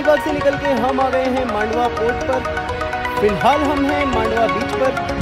अलीबाग से निकल के हम आ गए हैं मांडवा पोर्ट पर। फिलहाल हम हैं मांडवा बीच पर।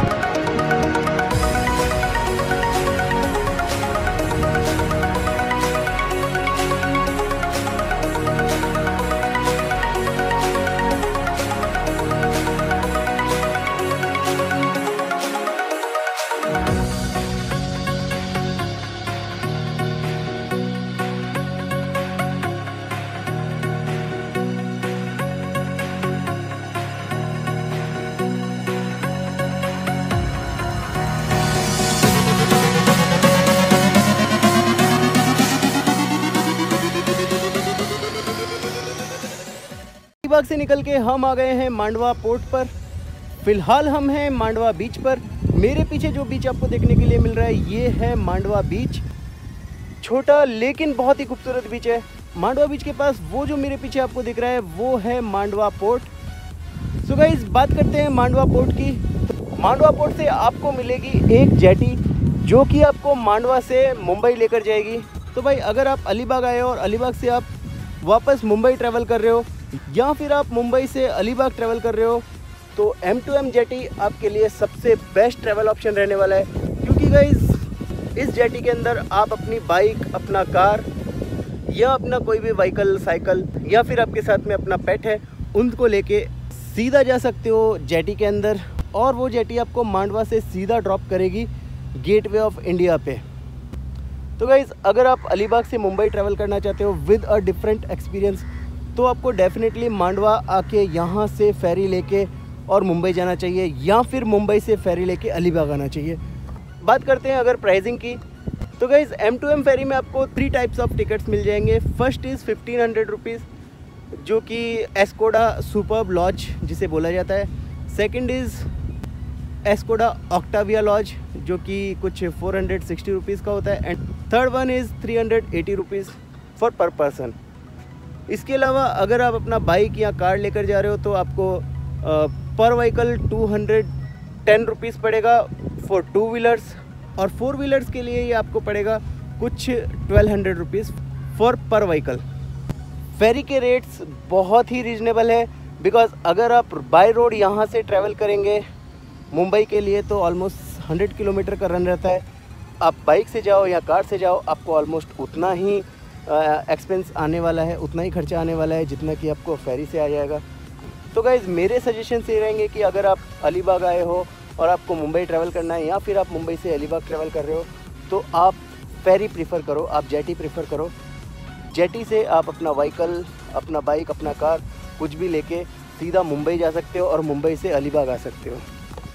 अलीबाग से निकल के हम आ गए हैं मांडवा पोर्ट पर। फिलहाल हम हैं मांडवा बीच पर। मेरे पीछे जो बीच आपको देखने के लिए मिल रहा है ये है मांडवा बीच। छोटा लेकिन बहुत ही खूबसूरत बीच है। मांडवा बीच के पास वो जो मेरे पीछे आपको दिख रहा है वो है मांडवा पोर्ट। सो गाइस, बात करते हैं मांडवा पोर्ट की। मांडवा पोर्ट से आपको मिलेगी एक जेटी जो कि आपको मांडवा से मुंबई लेकर जाएगी। तो भाई, अगर आप अलीबाग आए हो और अलीबाग से आप वापस मुंबई ट्रैवल कर रहे हो या फिर आप मुंबई से अलीबाग ट्रैवल कर रहे हो तो M2M जेटी आपके लिए सबसे बेस्ट ट्रैवल ऑप्शन रहने वाला है। क्योंकि गाइस, इस जेटी के अंदर आप अपनी बाइक, अपना कार या अपना कोई भी व्हीकल, साइकिल या फिर आपके साथ में अपना पेट है, उनको लेके सीधा जा सकते हो जेटी के अंदर। और वो जेटी आपको मांडवा से सीधा ड्रॉप करेगी गेटवे ऑफ इंडिया पे। तो गाइस, अगर आप अलीबाग से मुंबई ट्रैवल करना चाहते हो विद अ डिफरेंट एक्सपीरियंस तो आपको डेफिनेटली मांडवा आके यहाँ से फेरी लेके और मुंबई जाना चाहिए या फिर मुंबई से फेरी लेके अलीबाग आना चाहिए। बात करते हैं अगर प्राइसिंग की, तो गाइज़ M2M फेरी में आपको 3 टाइप्स ऑफ टिकट्स मिल जाएंगे। फर्स्ट इज़ 1500 रुपीज़ जो कि एस्कोडा सुपर्ब लॉज जिसे बोला जाता है। Second is Skoda Octavia lounge जो कि कुछ 460 रुपीज़ का होता है। And third one is 380 rupees for per person. इसके अलावा अगर आप अपना बाइक या कार लेकर जा रहे हो तो आपको पर व्हीकल 210 रुपीज़ पड़ेगा फॉर 2 व्हीलर्स, और 4 व्हीलर्स के लिए ये आपको पड़ेगा कुछ 1200 rupees for per vehicle. Ferry के रेट्स बहुत ही रीजनेबल है बिकॉज अगर आप बाय रोड यहाँ से ट्रैवल करेंगे मुंबई के लिए तो ऑलमोस्ट 100 किलोमीटर का रन रहता है। आप बाइक से जाओ या कार से जाओ आपको ऑलमोस्ट उतना ही एक्सपेंस आने वाला है, उतना ही खर्चा आने वाला है जितना कि आपको फेरी से आ जाएगा। तो गाइज़, मेरे सजेशन ये रहेंगे कि अगर आप अलीबाग आए हो और आपको मुंबई ट्रैवल करना है या फिर आप मुंबई से अलीबाग ट्रैवल कर रहे हो तो आप फेरी प्रीफर करो, आप जेटी प्रीफर करो। जेटी से आप अपना व्हीकल, अपना बाइक, अपना कार कुछ भी लेके सीधा मुंबई जा सकते हो और मुंबई से अलीबाग आ सकते हो।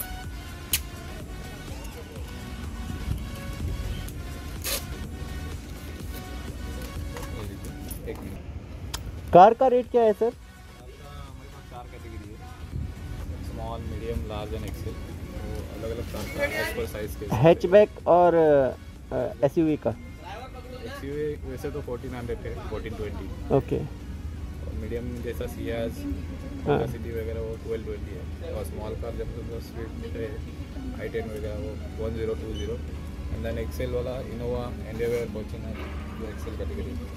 कार का रेट क्या है सर? हमारे पास 4 कैटेगरी है, small, medium, large and X L. तो अलग अलग कार का साइज के हैचबैक और एसयूवी का। एक्सयूवी वैसे तो 1400 है, 1420। ओके। और मीडियम जैसा सियाज, सिटी वगैरह वो 1220 है। और स्मॉल कार जब तो स्विफ्ट है, i10 वगैरह वो 1020। एंड देन एक्सेल वाला इनोवा, एंडेवर, फॉर्च्यूनर, जो एक्सेल कैटेगरी है।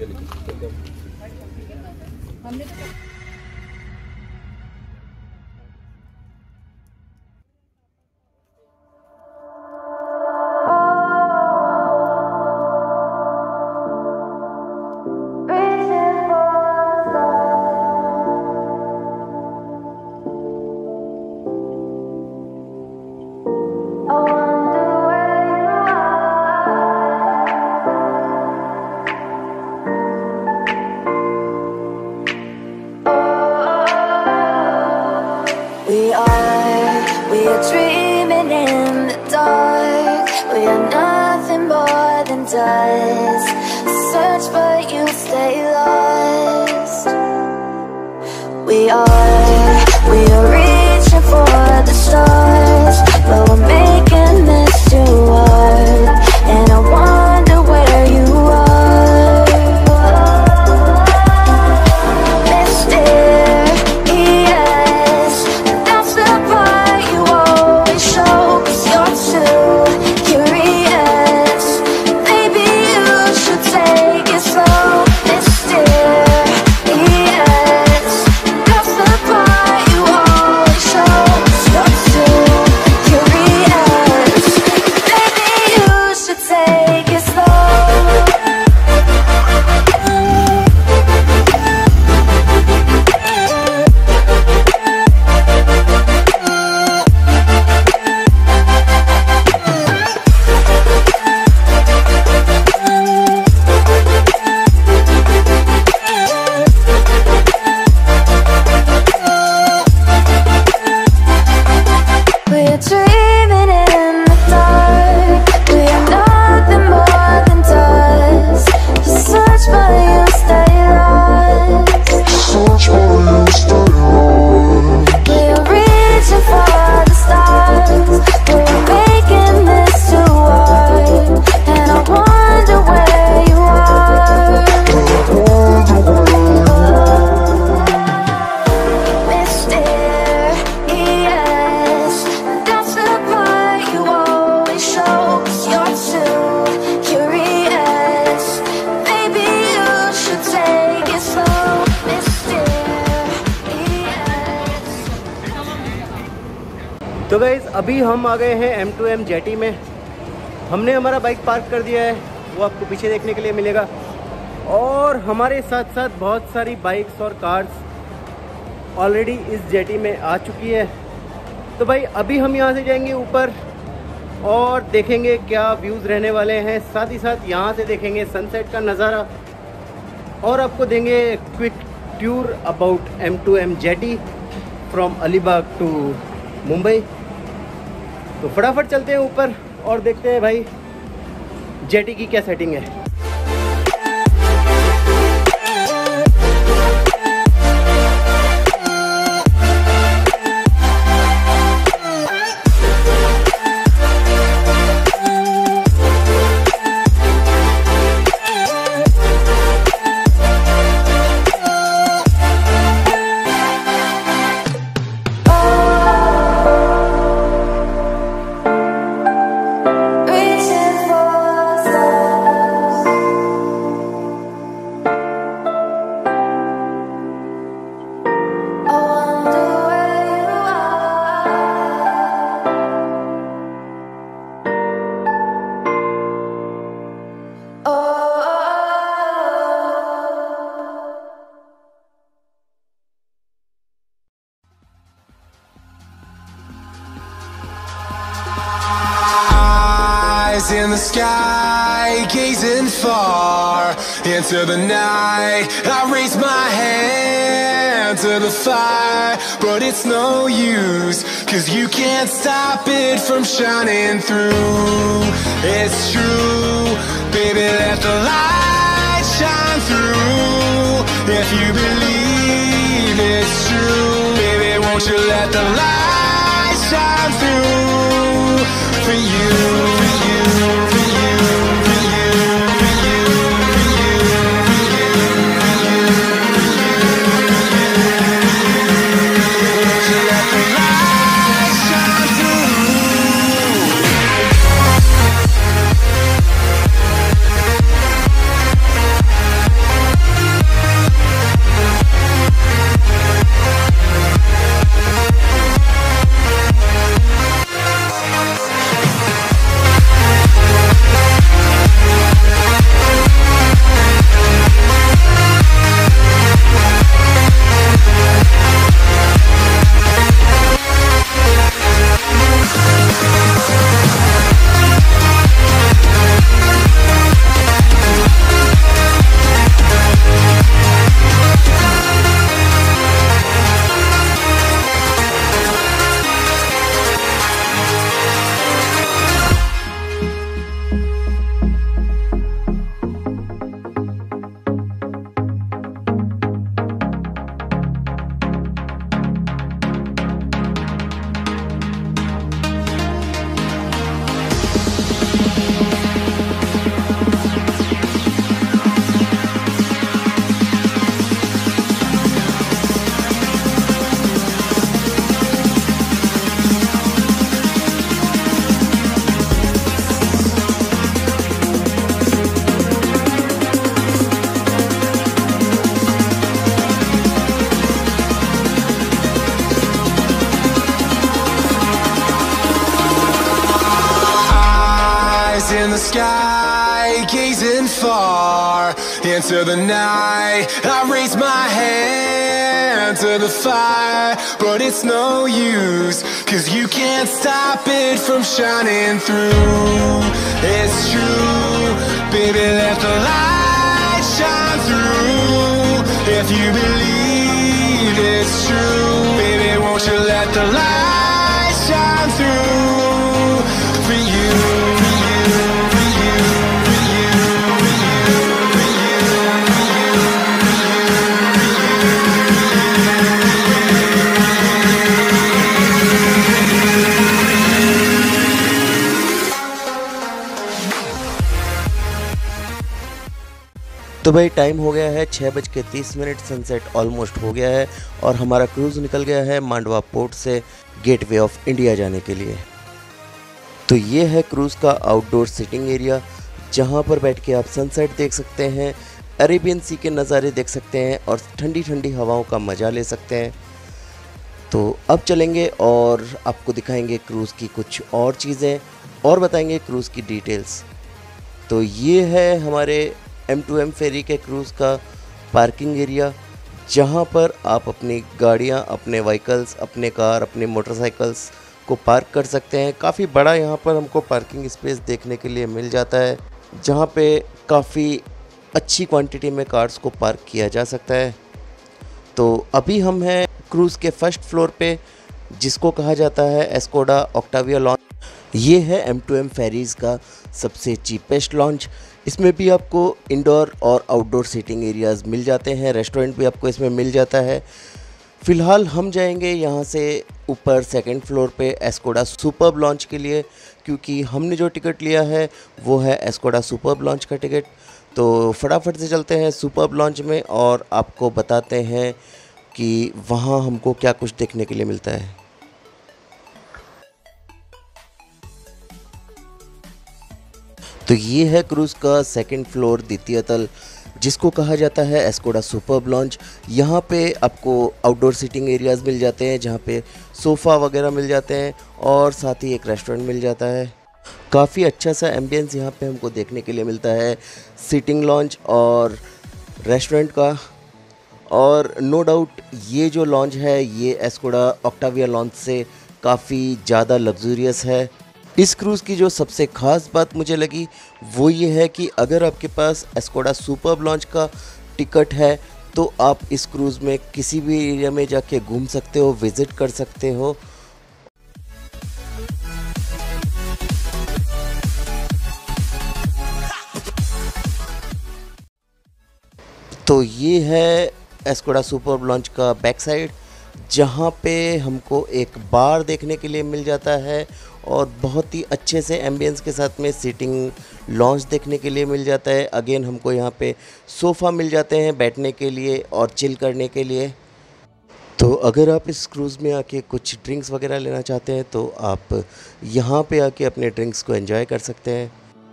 We are dreaming in the dark. We are nothing more than dust. Search but you stay lost. We are reaching for the stars, but we're making this too hard. And I wonder where you are. Take it slow, mysterious. तो guys अभी हम आ गए हैं M2M jetty में। हमने हमारा bike park कर दिया है, वो आपको पीछे देखने के लिए मिलेगा। और हमारे साथ साथ बहुत सारी बाइक्स और कार्स ऑलरेडी इस जेटी में आ चुकी है। तो भाई अभी हम यहाँ से जाएंगे ऊपर और देखेंगे क्या व्यूज़ रहने वाले हैं। साथ ही साथ यहाँ से देखेंगे सनसेट का नज़ारा और आपको देंगे quick tour about M2M jetty from Alibag to Mumbai. तो फटाफट चलते हैं ऊपर और देखते हैं भाई जेटी की क्या सेटिंग है। In the sky, gazing far into the night, I raise my hand to the fire, but it's no use, 'cause you can't stop it from shining through. It's true, baby, let the light shine through. If you believe it's true, baby, won't you let the light shine through for you. In the sky, gazing far into the night, I raise my hand to the fire, but it's no use, 'cause you can't stop it from shining through. It's true, baby, let the light shine through. If you believe it's true, baby, won't you let the light shine through for you. तो भाई time हो गया है 6:30। Sunset almost हो गया है और हमारा क्रूज़ निकल गया है मांडवा पोर्ट से गेटवे ऑफ इंडिया जाने के लिए। तो ये है क्रूज़ का आउटडोर सिटिंग एरिया, जहाँ पर बैठ के आप सनसेट देख सकते हैं, अरेबियन सी के नज़ारे देख सकते हैं और ठंडी ठंडी हवाओं का मज़ा ले सकते हैं। तो अब चलेंगे और आपको दिखाएंगे क्रूज़ की कुछ और चीज़ें और बताएंगे क्रूज़ की डिटेल्स। तो ये है हमारे M2M फेरी के क्रूज़ का पार्किंग एरिया, जहाँ पर आप अपनी गाड़ियाँ, अपने व्हीकल्स, अपने कार, अपने मोटरसाइकिल्स को पार्क कर सकते हैं। काफ़ी बड़ा यहाँ पर हमको पार्किंग स्पेस देखने के लिए मिल जाता है, जहाँ पे काफ़ी अच्छी क्वांटिटी में कार्स को पार्क किया जा सकता है। तो अभी हम हैं क्रूज़ के फर्स्ट फ्लोर पे, जिसको कहा जाता है एस्कोडा ऑक्टाविया लॉन्च। ये है M2M फेरीज़ का सबसे चीपेस्ट लॉन्च। इसमें भी आपको इंडोर और आउटडोर सीटिंग एरियाज़ मिल जाते हैं, रेस्टोरेंट भी आपको इसमें मिल जाता है। फ़िलहाल हम जाएंगे यहाँ से ऊपर सेकंड फ्लोर पे एस्कोडा सुपर्ब लॉन्च के लिए, क्योंकि हमने जो टिकट लिया है वो है एस्कोडा सुपर्ब लॉन्च का टिकट। तो फटाफट से चलते हैं सुपर्ब लॉन्च में और आपको बताते हैं कि वहाँ हमको क्या कुछ देखने के लिए मिलता है। तो ये है क्रूज़ का सेकंड फ्लोर, द्वितीय तल, जिसको कहा जाता है एस्कोडा सुपर्ब लॉन्च। यहाँ पे आपको आउटडोर सीटिंग एरियाज़ मिल जाते हैं, जहाँ पे सोफ़ा वगैरह मिल जाते हैं और साथ ही एक रेस्टोरेंट मिल जाता है। काफ़ी अच्छा सा एम्बियंस यहाँ पे हमको देखने के लिए मिलता है सीटिंग लॉन्च और रेस्टोरेंट का। और नो डाउट ये जो लॉन्च है ये एस्कोडा ऑक्टाविया लॉन्च से काफ़ी ज़्यादा लग्जूरियस है। इस क्रूज़ की जो सबसे ख़ास बात मुझे लगी वो ये है कि अगर आपके पास एस्कोडा सुपर्ब लॉन्च का टिकट है तो आप इस क्रूज़ में किसी भी एरिया में जाके घूम सकते हो, विज़िट कर सकते हो। तो ये है एस्कोडा सुपर्ब लॉन्च का बैक साइड, जहाँ पे हमको एक बार देखने के लिए मिल जाता है और बहुत ही अच्छे से एम्बियंस के साथ में सीटिंग लॉन्च देखने के लिए मिल जाता है। अगेन हमको यहाँ पे सोफ़ा मिल जाते हैं बैठने के लिए और चिल करने के लिए। तो अगर आप इस क्रूज़ में आके कुछ ड्रिंक्स वगैरह लेना चाहते हैं तो आप यहाँ पे आके अपने ड्रिंक्स को एंजॉय कर सकते हैं।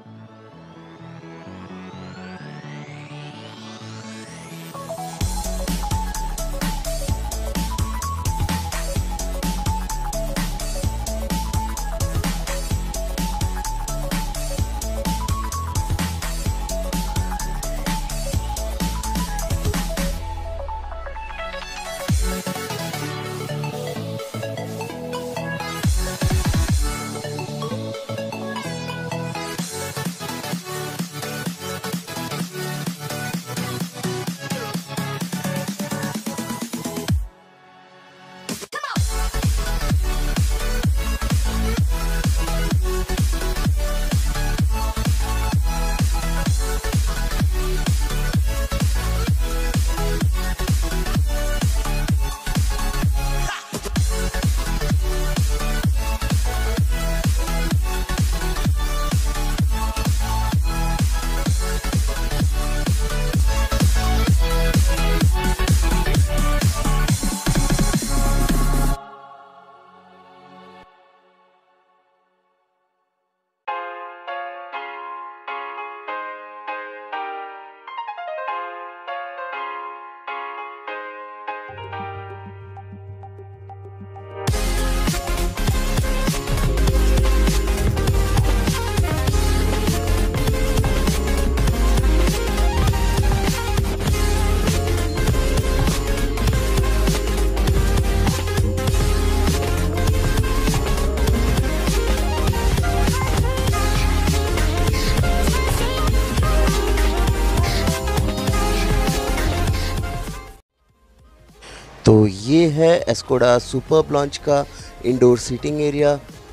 तो ये है एस्कोडा सुपर्ब लॉन्च का इंडोर सीटिंग एरिया।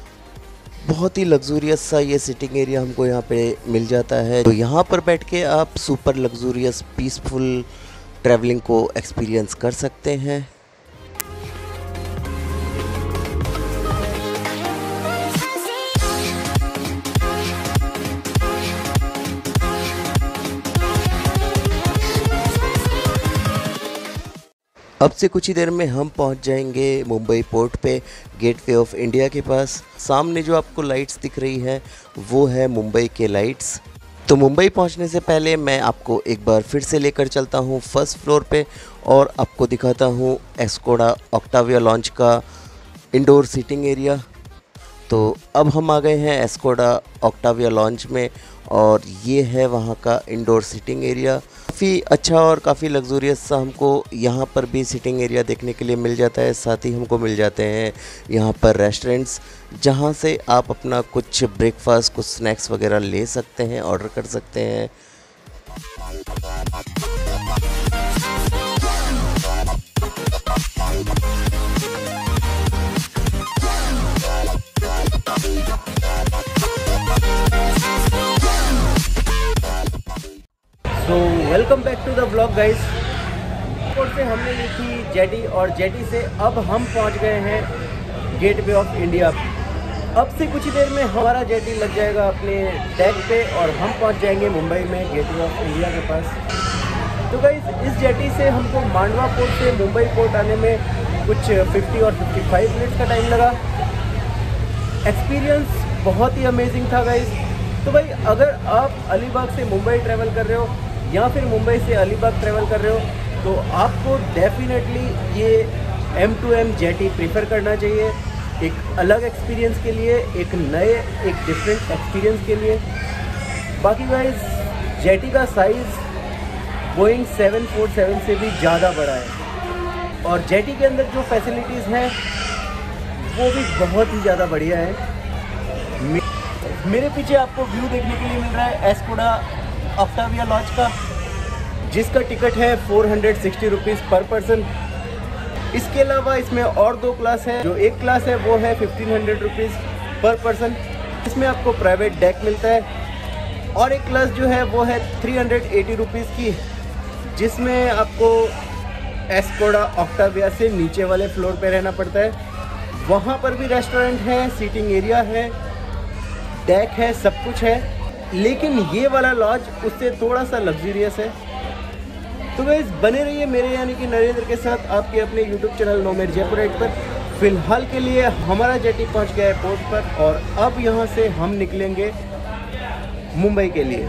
बहुत ही लग्जूरियस सा ये सिटिंग एरिया हमको यहाँ पे मिल जाता है। तो यहाँ पर बैठ के आप सुपर लग्जूरियस पीसफुल ट्रैवलिंग को एक्सपीरियंस कर सकते हैं। अब से कुछ ही देर में हम पहुंच जाएंगे मुंबई पोर्ट पे, गेटवे ऑफ इंडिया के पास। सामने जो आपको लाइट्स दिख रही है वो है मुंबई के लाइट्स। तो मुंबई पहुंचने से पहले मैं आपको एक बार फिर से लेकर चलता हूं फर्स्ट फ्लोर पे और आपको दिखाता हूं एस्कोडा ऑक्टाविया लॉन्च का इंडोर सीटिंग एरिया। तो अब हम आ गए हैं एस्कोडा ऑक्टाविया लॉन्च में और ये है वहाँ का इंडोर सीटिंग एरिया। काफ़ी अच्छा और काफ़ी लग्जूरियस सा हमको यहाँ पर भी सीटिंग एरिया देखने के लिए मिल जाता है। साथ ही हमको मिल जाते हैं यहाँ पर रेस्टोरेंट्स, जहाँ से आप अपना कुछ ब्रेकफास्ट, कुछ स्नैक्स वगैरह ले सकते हैं, ऑर्डर कर सकते हैं। तो welcome back to the blog guys. Airport से हमने ली थी जेटी और जेटी से अब हम पहुंच गए हैं गेटवे ऑफ इंडिया। अब से कुछ ही देर में हमारा जेटी लग जाएगा अपने डेक पे और हम पहुंच जाएंगे मुंबई में गेटवे ऑफ इंडिया के पास। तो गाइस इस जेटी से हमको मांडवा पोर्ट से मुंबई पोर्ट आने में कुछ 50 और 55 मिनट्स का टाइम लगा। एक्सपीरियंस बहुत ही अमेजिंग था गाइस। तो भाई अगर आप अलीबाग से मुंबई ट्रैवल कर रहे हो या फिर मुंबई से अलीबाग ट्रैवल कर रहे हो तो आपको डेफिनेटली ये M2M जेटी प्रीफर करना चाहिए, एक अलग एक्सपीरियंस के लिए, एक डिफरेंट एक्सपीरियंस के लिए। बाकी गाइस जेटी का साइज़ बोइंग 747 से भी ज़्यादा बड़ा है और जेटी के अंदर जो फैसिलिटीज़ हैं वो भी बहुत ही ज़्यादा बढ़िया है। मेरे पीछे आपको व्यू देखने के लिए मिल रहा है एस्कोडा ऑक्टाविया लॉन्च का, जिसका टिकट है 460 रुपीज़ पर पर्सन। इसके अलावा इसमें और 2 क्लास है। जो एक क्लास है वो है 1500 रुपीज़ पर पर्सन, इसमें आपको प्राइवेट डेक मिलता है। और एक क्लास जो है वो है 380 रुपीज़ की, जिसमें आपको एस्कोडा ऑक्टाविया से नीचे वाले फ्लोर पे रहना पड़ता है। वहाँ पर भी रेस्टोरेंट है, सीटिंग एरिया है, डेक है, सब कुछ है, लेकिन ये वाला लॉज उससे थोड़ा सा लग्जरियस है। तो गाइस बने रहिए मेरे यानी कि नरेंद्र के साथ आपके अपने YouTube चैनल नोमेड जयपुराइट पर। फ़िलहाल के लिए हमारा जेटी पहुंच गया है पोर्ट पर और अब यहाँ से हम निकलेंगे मुंबई के लिए।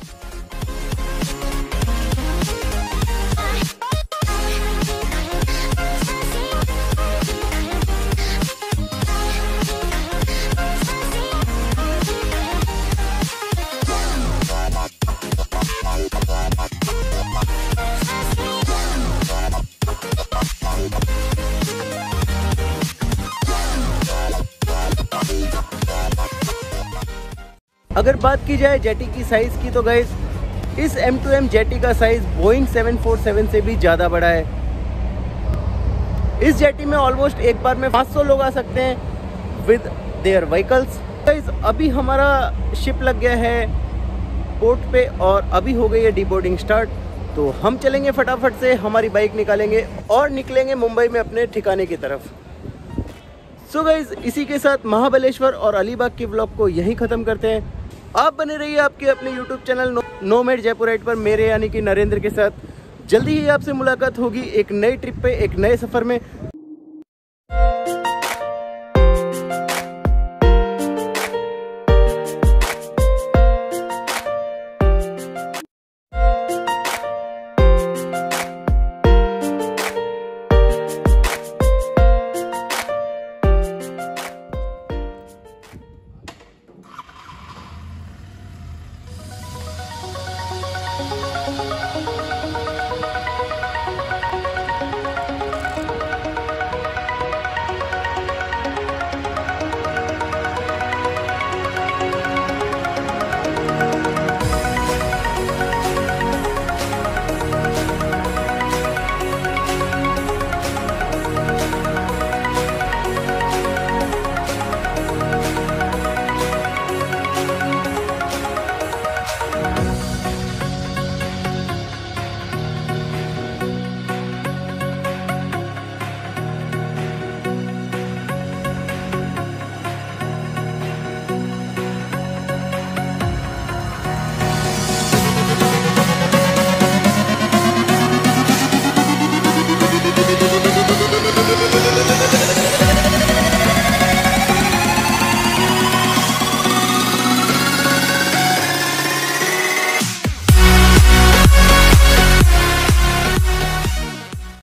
अगर बात की जाए जेटी की साइज़ की तो गाइस इस M2M जेटी का साइज़ बोइंग 747 से भी ज़्यादा बड़ा है। इस जेटी में ऑलमोस्ट एक बार में 500 लोग आ सकते हैं विद देयर व्हीकल्स। गाइस अभी हमारा शिप लग गया है पोर्ट पे और अभी हो गई है डीबोर्डिंग स्टार्ट। तो हम चलेंगे फटाफट से, हमारी बाइक निकालेंगे और निकलेंगे मुंबई में अपने ठिकाने की तरफ। सो गाइस इसी के साथ महाबलेश्वर और अलीबाग के ब्लॉग को यहीं ख़त्म करते हैं। आप बने रहिए आपके अपने YouTube चैनल नोमेड जयपुराइट पर मेरे यानी कि नरेंद्र के साथ। जल्दी ही आपसे मुलाकात होगी एक नई ट्रिप पे, एक नए सफ़र में।